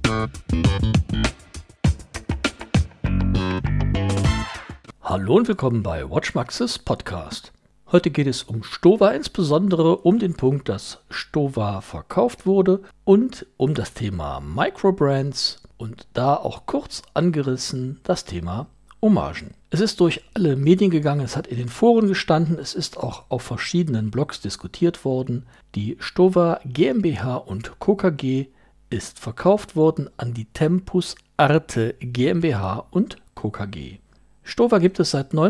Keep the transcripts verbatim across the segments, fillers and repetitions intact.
Hallo und willkommen bei WatchMax's Podcast. Heute geht es um Stowa, insbesondere um den Punkt, dass Stowa verkauft wurde und um das Thema Microbrands und da auch kurz angerissen das Thema Hommagen. Es ist durch alle Medien gegangen, es hat in den Foren gestanden, es ist auch auf verschiedenen Blogs diskutiert worden. Die Stowa GmbH und Co. KG ist verkauft worden an die Tempus Arte GmbH und Co. KG. Stowa gibt es seit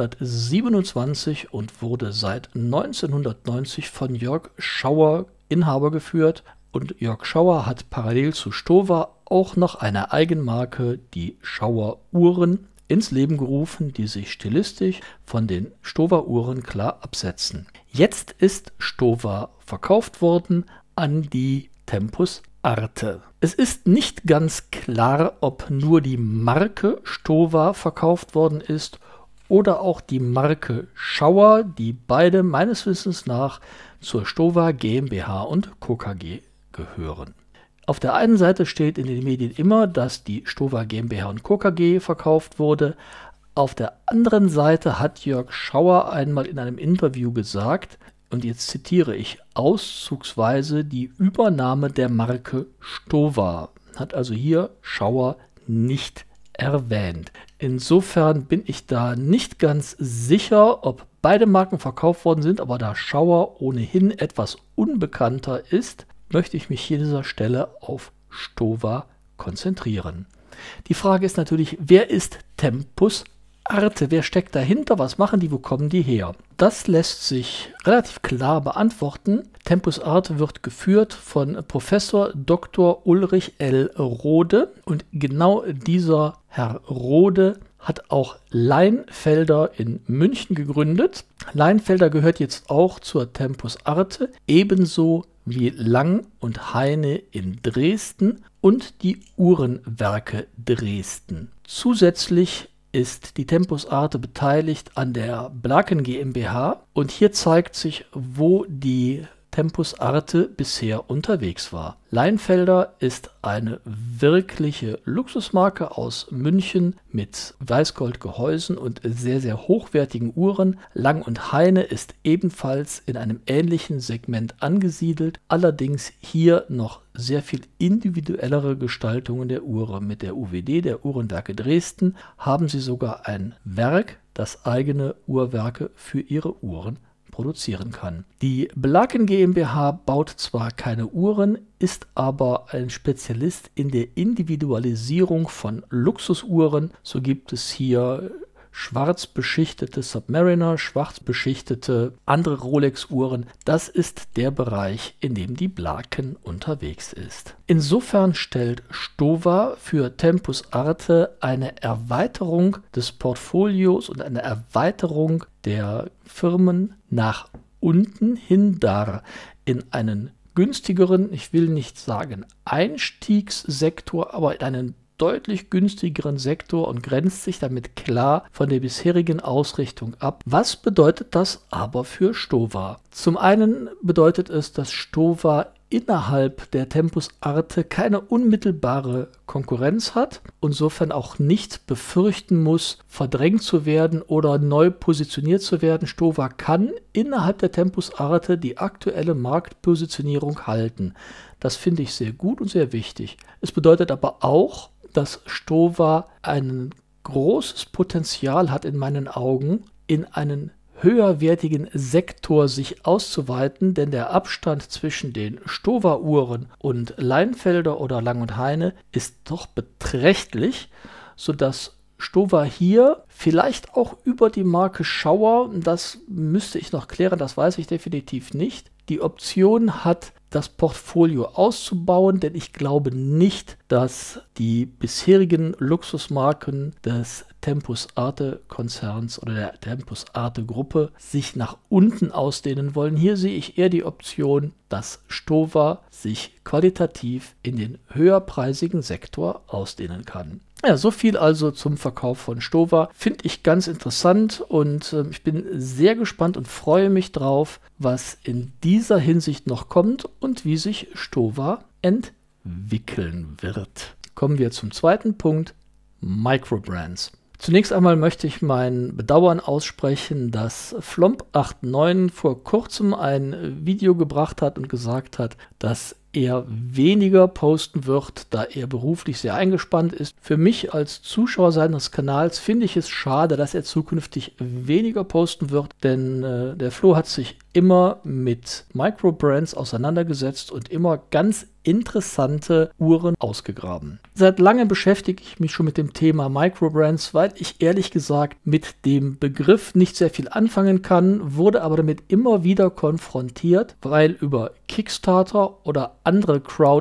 neunzehnhundertsiebenundzwanzig und wurde seit neunzehnhundertneunzig von Jörg Schauer Inhaber geführt. Und Jörg Schauer hat parallel zu Stowa auch noch eine Eigenmarke, die Schauer Uhren, ins Leben gerufen, die sich stilistisch von den Stowa Uhren klar absetzen. Jetzt ist Stowa verkauft worden an die Tempus Arte. Es ist nicht ganz klar, ob nur die Marke Stowa verkauft worden ist oder auch die Marke Schauer, die beide meines Wissens nach zur Stowa GmbH und Co. KG gehören. Auf der einen Seite steht in den Medien immer, dass die Stowa GmbH und Co. KG verkauft wurde. Auf der anderen Seite hat Jörg Schauer einmal in einem Interview gesagt, und jetzt zitiere ich auszugsweise, die Übernahme der Marke Stowa hat also hier Schauer nicht erwähnt. Insofern bin ich da nicht ganz sicher, ob beide Marken verkauft worden sind, aber da Schauer ohnehin etwas unbekannter ist, möchte ich mich hier an dieser Stelle auf Stowa konzentrieren. Die Frage ist natürlich, wer ist Tempus Arte? Wer steckt dahinter? Was machen die? Wo kommen die her? Das lässt sich relativ klar beantworten. Tempus Arte wird geführt von Professor Doktor Ulrich L. Rode und genau dieser Herr Rode hat auch Leinfelder in München gegründet. Leinfelder gehört jetzt auch zur Tempus Arte, ebenso wie Lang und Heine in Dresden und die Uhrenwerke Dresden. Zusätzlich ist die Tempus Arte beteiligt an der Blaken GmbH und hier zeigt sich, wo die Tempus Arte bisher unterwegs war. Leinfelder ist eine wirkliche Luxusmarke aus München mit Weißgoldgehäusen und sehr, sehr hochwertigen Uhren. Lang und Heine ist ebenfalls in einem ähnlichen Segment angesiedelt, allerdings hier noch sehr viel individuellere Gestaltungen der Uhren. Mit der U W D, der Uhrenwerke Dresden, haben sie sogar ein Werk, das eigene Uhrwerke für ihre Uhren produzieren kann. Die Blaken GmbH baut zwar keine Uhren, ist aber ein Spezialist in der Individualisierung von Luxusuhren. So gibt es hier schwarz beschichtete Submariner, schwarz beschichtete andere Rolex-Uhren. Das ist der Bereich, in dem die Blaken unterwegs ist. Insofern stellt Stowa für Tempus Arte eine Erweiterung des Portfolios und eine Erweiterung der Firmen nach unten hin dar in einen günstigeren, ich will nicht sagen Einstiegssektor, aber in einen deutlich günstigeren Sektor und grenzt sich damit klar von der bisherigen Ausrichtung ab. Was bedeutet das aber für Stowa? Zum einen bedeutet es, dass Stowa innerhalb der Tempus Arte keine unmittelbare Konkurrenz hat und insofern auch nicht befürchten muss, verdrängt zu werden oder neu positioniert zu werden. Stowa kann innerhalb der Tempus Arte die aktuelle Marktpositionierung halten. Das finde ich sehr gut und sehr wichtig. Es bedeutet aber auch, dass Stowa ein großes Potenzial hat in meinen Augen, in einen höherwertigen Sektor sich auszuweiten, denn der Abstand zwischen den Stowa-Uhren und Leinfelder oder Lang und Heine ist doch beträchtlich, sodass Stowa hier vielleicht auch über die Marke Schauer, das müsste ich noch klären, das weiß ich definitiv nicht, die Option hat, das Portfolio auszubauen, denn ich glaube nicht, dass die bisherigen Luxusmarken des Tempus Arte Konzerns oder der Tempus Arte Gruppe sich nach unten ausdehnen wollen. Hier sehe ich eher die Option, dass Stowa sich qualitativ in den höherpreisigen Sektor ausdehnen kann. Ja, so viel also zum Verkauf von Stowa. Finde ich ganz interessant und äh, ich bin sehr gespannt und freue mich drauf, was in dieser Hinsicht noch kommt und wie sich Stowa entwickelt. entwickeln wird. Kommen wir zum zweiten Punkt, Microbrands. Zunächst einmal möchte ich mein Bedauern aussprechen, dass Flomp neunundachtzig vor kurzem ein Video gebracht hat und gesagt hat, dass er weniger posten wird, da er beruflich sehr eingespannt ist. Für mich als Zuschauer seines Kanals finde ich es schade, dass er zukünftig weniger posten wird, denn äh, der Flo hat sich immer mit Microbrands auseinandergesetzt und immer ganz interessante Uhren ausgegraben. Seit langem beschäftige ich mich schon mit dem Thema Microbrands, weil ich ehrlich gesagt mit dem Begriff nicht sehr viel anfangen kann, wurde aber damit immer wieder konfrontiert, weil über Kickstarter oder andere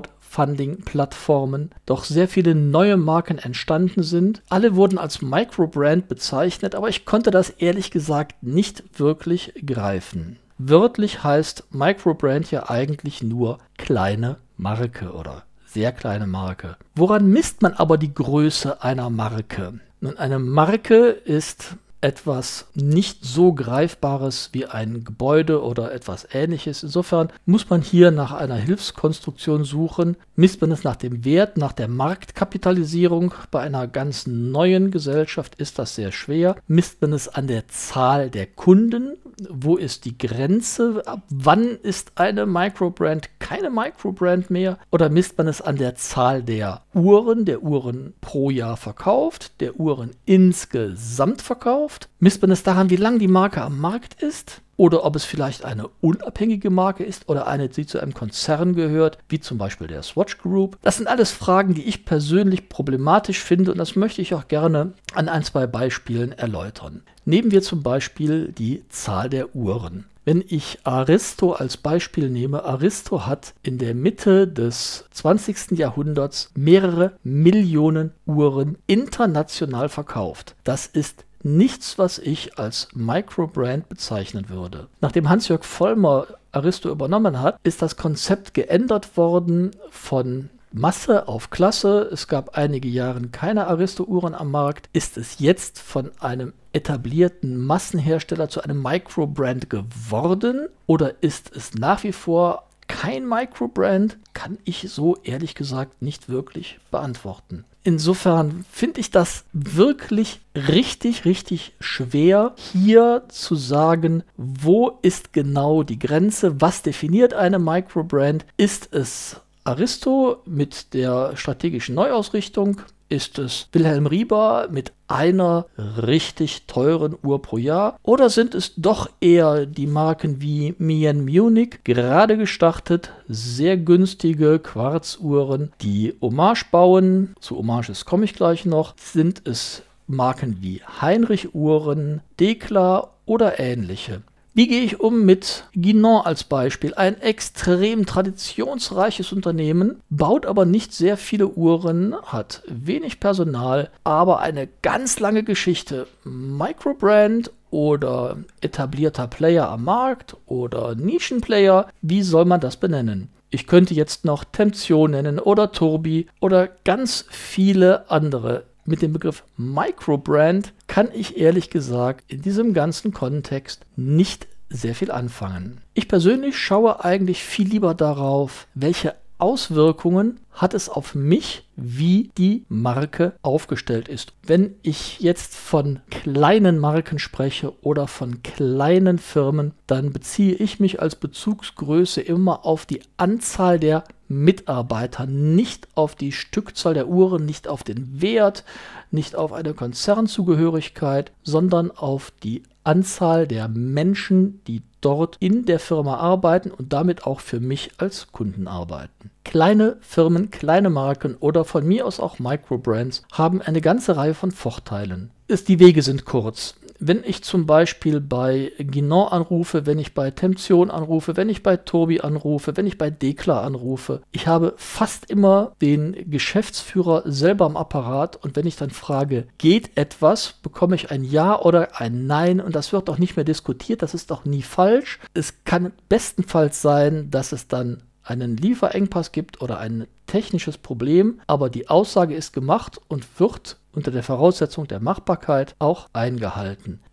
Crowdfunding-Plattformen doch sehr viele neue Marken entstanden sind. Alle wurden als Microbrand bezeichnet, aber ich konnte das ehrlich gesagt nicht wirklich greifen. Wörtlich heißt Microbrand ja eigentlich nur kleine Marke oder sehr kleine Marke. Woran misst man aber die Größe einer Marke? Nun, eine Marke ist etwas nicht so Greifbares wie ein Gebäude oder etwas Ähnliches. Insofern muss man hier nach einer Hilfskonstruktion suchen. Misst man es nach dem Wert, nach der Marktkapitalisierung? Bei einer ganz neuen Gesellschaft ist das sehr schwer. Misst man es an der Zahl der Kunden? Wo ist die Grenze? Ab wann ist eine Microbrand keine Microbrand mehr? Oder misst man es an der Zahl der Uhren, der Uhren pro Jahr verkauft, der Uhren insgesamt verkauft? Misst man es daran, wie lang die Marke am Markt ist? Oder ob es vielleicht eine unabhängige Marke ist oder eine, die zu einem Konzern gehört, wie zum Beispiel der Swatch Group? Das sind alles Fragen, die ich persönlich problematisch finde und das möchte ich auch gerne an ein, zwei Beispielen erläutern. Nehmen wir zum Beispiel die Zahl der Uhren. Wenn ich Aristo als Beispiel nehme, Aristo hat in der Mitte des zwanzigsten Jahrhunderts mehrere Millionen Uhren international verkauft. Das ist nichts, was ich als Microbrand bezeichnen würde. Nachdem Hans-Jörg Vollmer Aristo übernommen hat, ist das Konzept geändert worden von Masse auf Klasse. Es gab einige Jahre keine Aristo-Uhren am Markt. Ist es jetzt von einem etablierten Massenhersteller zu einem Microbrand geworden? Oder ist es nach wie vor kein Microbrand? Kann ich so ehrlich gesagt nicht wirklich beantworten. Insofern finde ich das wirklich richtig, richtig schwer, hier zu sagen, wo ist genau die Grenze, was definiert eine Microbrand? Ist es Aristo mit der strategischen Neuausrichtung? Ist es Wilhelm Rieber mit einer richtig teuren Uhr pro Jahr? Oder sind es doch eher die Marken wie Mien Munich, gerade gestartet, sehr günstige Quarzuhren, die Hommage bauen? Zu Hommages komme ich gleich noch. Sind es Marken wie Heinrich Uhren, Dekla oder ähnliche? Wie gehe ich um mit Guinan als Beispiel? Ein extrem traditionsreiches Unternehmen, baut aber nicht sehr viele Uhren, hat wenig Personal, aber eine ganz lange Geschichte. Microbrand oder etablierter Player am Markt oder Nischenplayer, wie soll man das benennen? Ich könnte jetzt noch Temption nennen oder Turbi oder ganz viele andere. Mit dem Begriff Microbrand kann ich ehrlich gesagt in diesem ganzen Kontext nicht sehr viel anfangen. Ich persönlich schaue eigentlich viel lieber darauf, welche Auswirkungen hat es auf mich, wie die Marke aufgestellt ist. Wenn ich jetzt von kleinen Marken spreche oder von kleinen Firmen, dann beziehe ich mich als Bezugsgröße immer auf die Anzahl der Mitarbeiter, nicht auf die Stückzahl der Uhren, nicht auf den Wert, nicht auf eine Konzernzugehörigkeit, sondern auf die Anzahl der Menschen, die dort in der Firma arbeiten und damit auch für mich als Kunden arbeiten. Kleine Firmen, kleine Marken oder von mir aus auch Microbrands haben eine ganze Reihe von Vorteilen. Die Wege sind kurz. Wenn ich zum Beispiel bei Guinan anrufe, wenn ich bei Temption anrufe, wenn ich bei Turbi anrufe, wenn ich bei Dekla anrufe, ich habe fast immer den Geschäftsführer selber am Apparat und wenn ich dann frage, geht etwas, bekomme ich ein Ja oder ein Nein und das wird auch nicht mehr diskutiert, das ist auch nie falsch. Es kann bestenfalls sein, dass es dann einen Lieferengpass gibt oder ein technisches Problem, aber die Aussage ist gemacht und wird unter der Voraussetzung der Machbarkeit auch eingehalten.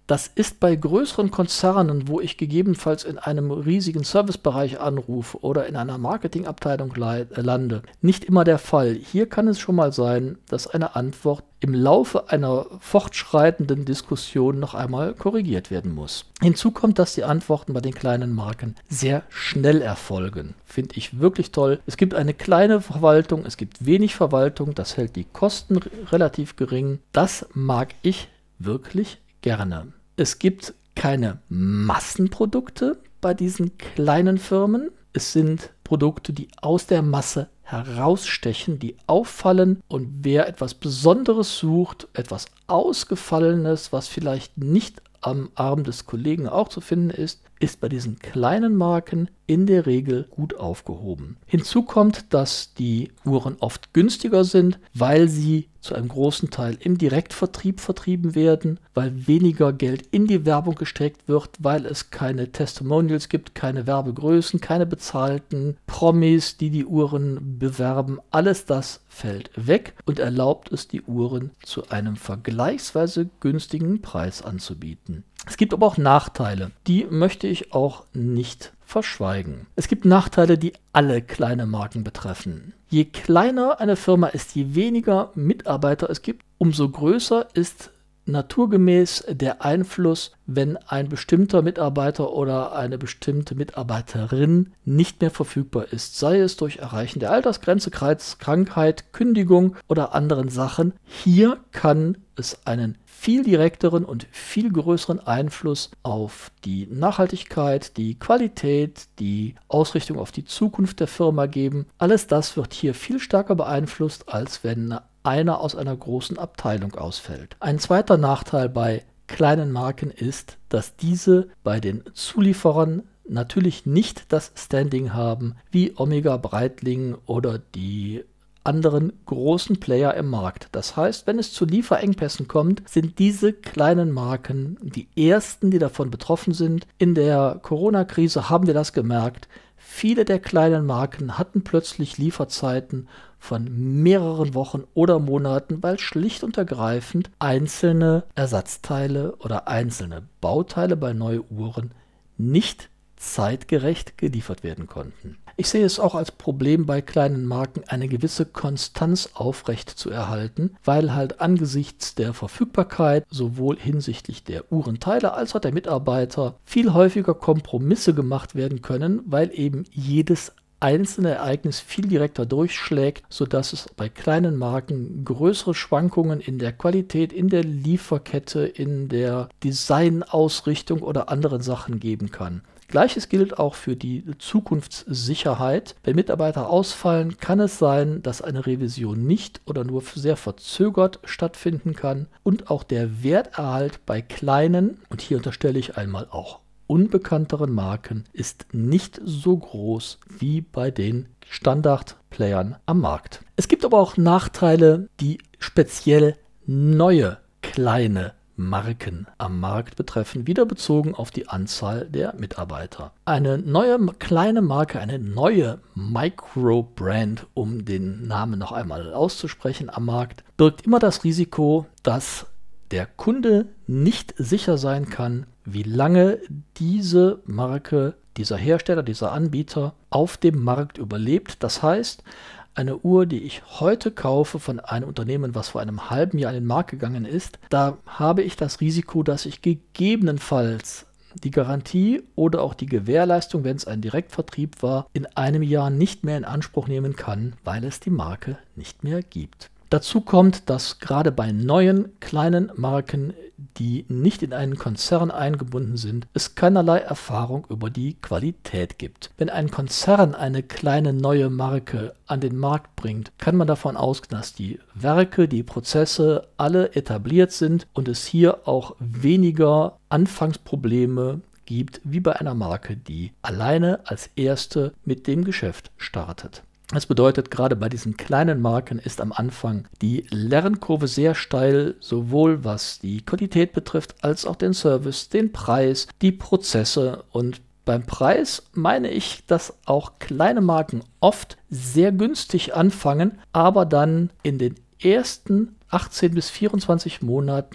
Das ist bei größeren Konzernen, wo ich gegebenenfalls in einem riesigen Servicebereich anrufe oder in einer Marketingabteilung lande, nicht immer der Fall. Hier kann es schon mal sein, dass eine Antwort im Laufe einer fortschreitenden Diskussion noch einmal korrigiert werden muss. Hinzu kommt, dass die Antworten bei den kleinen Marken sehr schnell erfolgen. Finde ich wirklich toll. Es gibt eine kleine Verwaltung, es gibt wenig Verwaltung, das hält die Kosten relativ gering. Das mag ich wirklich gerne. Es gibt keine Massenprodukte bei diesen kleinen Firmen. Es sind Produkte, die aus der Masse herausstechen, die auffallen, und wer etwas Besonderes sucht, etwas Ausgefallenes, was vielleicht nicht am Arm des Kollegen auch zu finden ist, ist bei diesen kleinen Marken in der Regel gut aufgehoben. Hinzu kommt, dass die Uhren oft günstiger sind, weil sie zu einem großen Teil im Direktvertrieb vertrieben werden, weil weniger Geld in die Werbung gesteckt wird, weil es keine Testimonials gibt, keine Werbegrößen, keine bezahlten Promis, die die Uhren bewerben. Alles das fällt weg und erlaubt es, die Uhren zu einem vergleichsweise günstigen Preis anzubieten. Es gibt aber auch Nachteile, die möchte ich auch nicht verschweigen. Es gibt Nachteile, die alle kleine Marken betreffen. Je kleiner eine Firma ist, je weniger Mitarbeiter es gibt, umso größer ist naturgemäß der Einfluss, wenn ein bestimmter Mitarbeiter oder eine bestimmte Mitarbeiterin nicht mehr verfügbar ist, sei es durch Erreichen der Altersgrenze, Krankheit, Kündigung oder anderen Sachen. Hier kann es einen viel direkteren und viel größeren Einfluss auf die Nachhaltigkeit, die Qualität, die Ausrichtung auf die Zukunft der Firma geben. Alles das wird hier viel stärker beeinflusst, als wenn einer aus einer großen Abteilung ausfällt. Ein zweiter Nachteil bei kleinen Marken ist, dass diese bei den Zulieferern natürlich nicht das Standing haben wie Omega, Breitling oder die anderen großen Player im Markt. Das heißt, wenn es zu Lieferengpässen kommt, sind diese kleinen Marken die ersten, die davon betroffen sind. In der Corona-Krise haben wir das gemerkt. Viele der kleinen Marken hatten plötzlich Lieferzeiten von mehreren Wochen oder Monaten, weil schlicht und ergreifend einzelne Ersatzteile oder einzelne Bauteile bei neuen Uhren nicht zeitgerecht geliefert werden konnten. Ich sehe es auch als Problem bei kleinen Marken, eine gewisse Konstanz aufrecht zu erhalten, weil halt angesichts der Verfügbarkeit sowohl hinsichtlich der Uhrenteile als auch der Mitarbeiter viel häufiger Kompromisse gemacht werden können, weil eben jedes einzelne Ereignis viel direkter durchschlägt, sodass es bei kleinen Marken größere Schwankungen in der Qualität, in der Lieferkette, in der Designausrichtung oder anderen Sachen geben kann. Gleiches gilt auch für die Zukunftssicherheit. Wenn Mitarbeiter ausfallen, kann es sein, dass eine Revision nicht oder nur sehr verzögert stattfinden kann. Und auch der Werterhalt bei kleinen, und hier unterstelle ich einmal auch unbekannteren Marken, ist nicht so groß wie bei den Standardplayern am Markt. Es gibt aber auch Nachteile, die speziell neue kleine Marken am Markt betreffen, wieder bezogen auf die Anzahl der Mitarbeiter. Eine neue kleine Marke, eine neue Micro-Brand, um den Namen noch einmal auszusprechen, am Markt, birgt immer das Risiko, dass der Kunde nicht sicher sein kann, wie lange diese Marke, dieser Hersteller, dieser Anbieter auf dem Markt überlebt. Das heißt, eine Uhr, die ich heute kaufe von einem Unternehmen, was vor einem halben Jahr an den Markt gegangen ist, da habe ich das Risiko, dass ich gegebenenfalls die Garantie oder auch die Gewährleistung, wenn es ein Direktvertrieb war, in einem Jahr nicht mehr in Anspruch nehmen kann, weil es die Marke nicht mehr gibt. Dazu kommt, dass gerade bei neuen kleinen Marken, die nicht in einen Konzern eingebunden sind, es keinerlei Erfahrung über die Qualität gibt. Wenn ein Konzern eine kleine neue Marke an den Markt bringt, kann man davon ausgehen, dass die Werke, die Prozesse alle etabliert sind und es hier auch weniger Anfangsprobleme gibt, wie bei einer Marke, die alleine als erste mit dem Geschäft startet. Das bedeutet, gerade bei diesen kleinen Marken ist am Anfang die Lernkurve sehr steil, sowohl was die Qualität betrifft, als auch den Service, den Preis, die Prozesse. Und beim Preis meine ich, dass auch kleine Marken oft sehr günstig anfangen, aber dann in den ersten achtzehn bis vierundzwanzig Monaten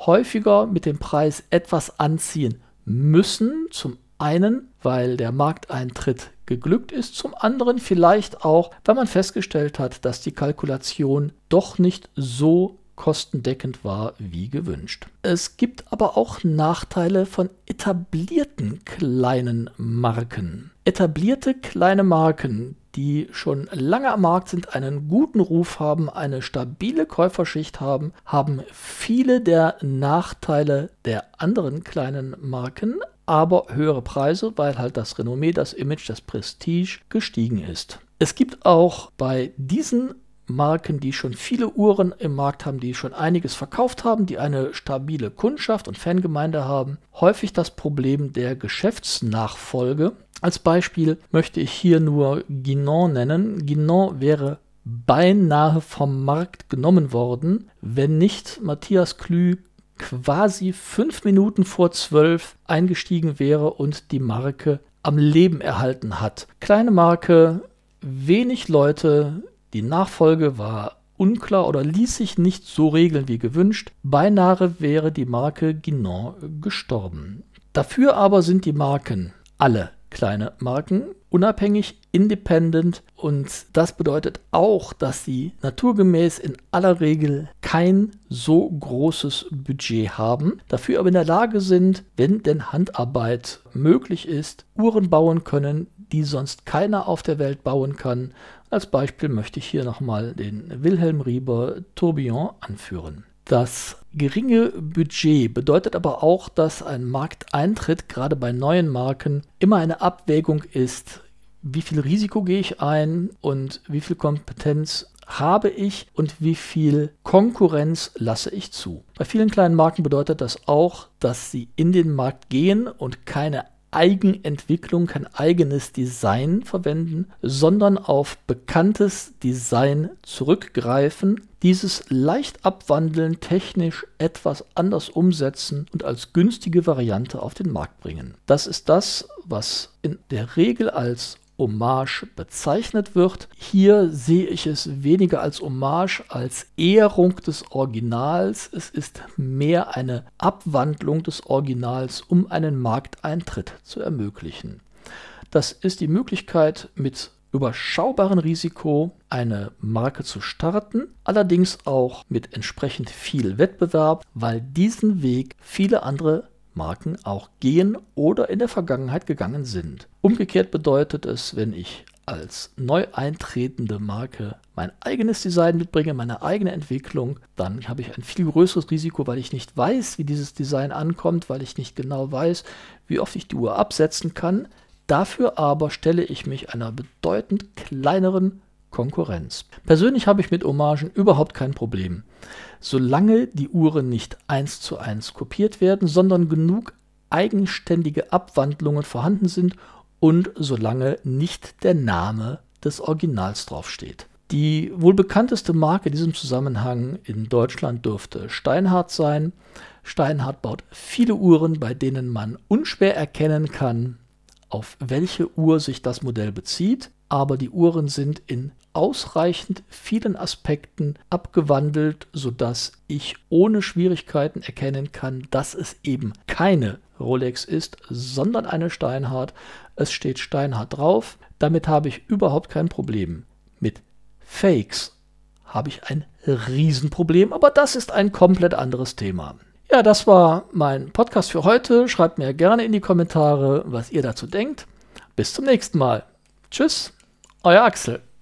häufiger mit dem Preis etwas anziehen müssen. Zum einen, weil der Markteintritt geglückt ist, zum anderen vielleicht auch, weil man festgestellt hat, dass die Kalkulation doch nicht so kostendeckend war wie gewünscht. Es gibt aber auch Nachteile von etablierten kleinen Marken. Etablierte kleine Marken, die schon lange am Markt sind, einen guten Ruf haben, eine stabile Käuferschicht haben, haben viele der Nachteile der anderen kleinen Marken, aber höhere Preise, weil halt das Renommee, das Image, das Prestige gestiegen ist. Es gibt auch bei diesen Marken, die schon viele Uhren im Markt haben, die schon einiges verkauft haben, die eine stabile Kundschaft und Fangemeinde haben, häufig das Problem der Geschäftsnachfolge. Als Beispiel möchte ich hier nur Guinan nennen. Guinan wäre beinahe vom Markt genommen worden, wenn nicht Matthias Klü quasi fünf Minuten vor zwölf eingestiegen wäre und die Marke am Leben erhalten hat. Kleine Marke, wenig Leute, die Nachfolge war unklar oder ließ sich nicht so regeln wie gewünscht. Beinahe wäre die Marke Guinan gestorben. Dafür aber sind die Marken alle kleine Marken, unabhängig, independent, und das bedeutet auch, dass sie naturgemäß in aller Regel kein so großes Budget haben, dafür aber in der Lage sind, wenn denn Handarbeit möglich ist, Uhren bauen können, die sonst keiner auf der Welt bauen kann. Als Beispiel möchte ich hier nochmal den Wilhelm Rieber Tourbillon anführen. Das geringe Budget bedeutet aber auch, dass ein Markteintritt gerade bei neuen Marken immer eine Abwägung ist, wie viel Risiko gehe ich ein und wie viel Kompetenz habe ich und wie viel Konkurrenz lasse ich zu. Bei vielen kleinen Marken bedeutet das auch, dass sie in den Markt gehen und keine Eigenentwicklung, kein eigenes Design verwenden, sondern auf bekanntes Design zurückgreifen, dieses leicht abwandeln, technisch etwas anders umsetzen und als günstige Variante auf den Markt bringen. Das ist das, was in der Regel als Hommage bezeichnet wird. Hier sehe ich es weniger als Hommage, als Ehrung des Originals. Es ist mehr eine Abwandlung des Originals, um einen Markteintritt zu ermöglichen. Das ist die Möglichkeit, mit überschaubarem Risiko eine Marke zu starten, allerdings auch mit entsprechend viel Wettbewerb, weil diesen Weg viele andere Marken auch gehen oder in der Vergangenheit gegangen sind. Umgekehrt bedeutet es, wenn ich als neu eintretende Marke mein eigenes Design mitbringe, meine eigene Entwicklung, dann habe ich ein viel größeres Risiko, weil ich nicht weiß, wie dieses Design ankommt, weil ich nicht genau weiß, wie oft ich die Uhr absetzen kann. Dafür aber stelle ich mich einer bedeutend kleineren Konkurrenz. Persönlich habe ich mit Hommagen überhaupt kein Problem, solange die Uhren nicht eins zu eins kopiert werden, sondern genug eigenständige Abwandlungen vorhanden sind und solange nicht der Name des Originals draufsteht. Die wohl bekannteste Marke in diesem Zusammenhang in Deutschland dürfte Steinhardt sein. Steinhardt baut viele Uhren, bei denen man unschwer erkennen kann, auf welche Uhr sich das Modell bezieht, aber die Uhren sind in ausreichend vielen Aspekten abgewandelt, sodass ich ohne Schwierigkeiten erkennen kann, dass es eben keine Rolex ist, sondern eine Steinhardt. Es steht Steinhardt drauf, damit habe ich überhaupt kein Problem. Mit Fakes habe ich ein Riesenproblem, aber das ist ein komplett anderes Thema. Ja, das war mein Podcast für heute. Schreibt mir gerne in die Kommentare, was ihr dazu denkt. Bis zum nächsten Mal. Tschüss, euer Axel.